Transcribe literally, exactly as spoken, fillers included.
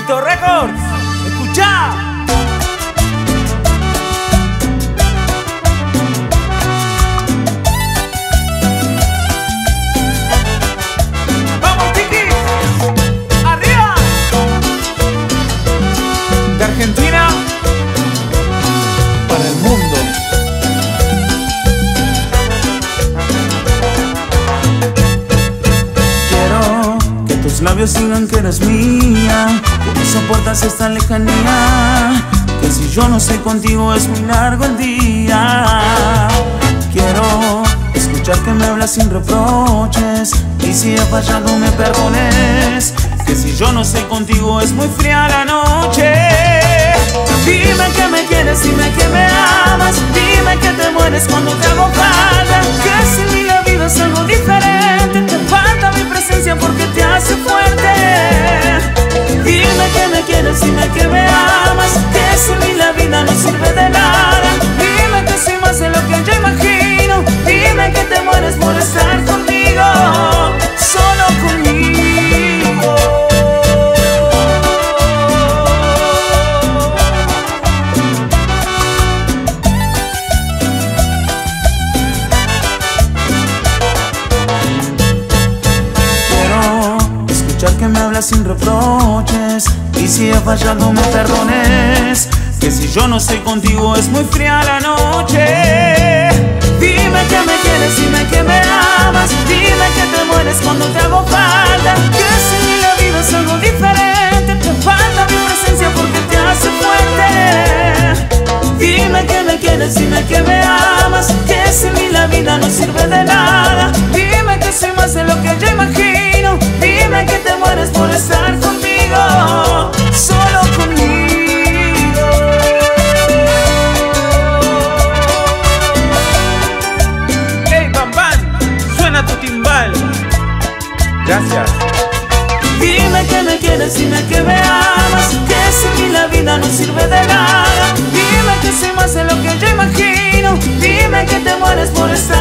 Éxito Records, escucha. Vamos, Tiki, arriba. De Argentina para el mundo. Tus labios digan que eres mía, que no soportas esta lejanía, que si yo no estoy contigo es muy largo el día. Quiero escuchar que me hablas sin reproches, y si he fallado me perdones, que si yo no estoy contigo es muy fría la noche. Dime que me quieres, dime que me amas, dime que te mueres cuando te hago falta, que si mi la vida es algo diferente, te falta mi presencia porque te hace fuerte. Dime que me quieres, dime que me amas, que sin mí la vida no sirve de nada. Dime que soy más de lo que yo imagino, dime que te mueres por estar conmigo, solo conmigo. Que me hablas sin reproches, y si he fallado me perdones, que si yo no estoy contigo es muy fría la noche. Dime que me quieres, dime que me amas, dime que te mueres cuando te hago falta, que si la vida es algo diferente, te falta mi presencia porque te hace fuerte. Dime que me quieres, dime que me amas, que sin mí la vida no sirve de nada. Dime que soy más de lo que yo imagino, dime que te mueres por estar conmigo, solo conmigo. Hey, Bam Bam, suena tu timbal. Gracias. Dime que me quieres, dime que me amas, que sin mí la vida no sirve de nada. Dime que soy más de lo que yo imagino, dime que te mueres por estar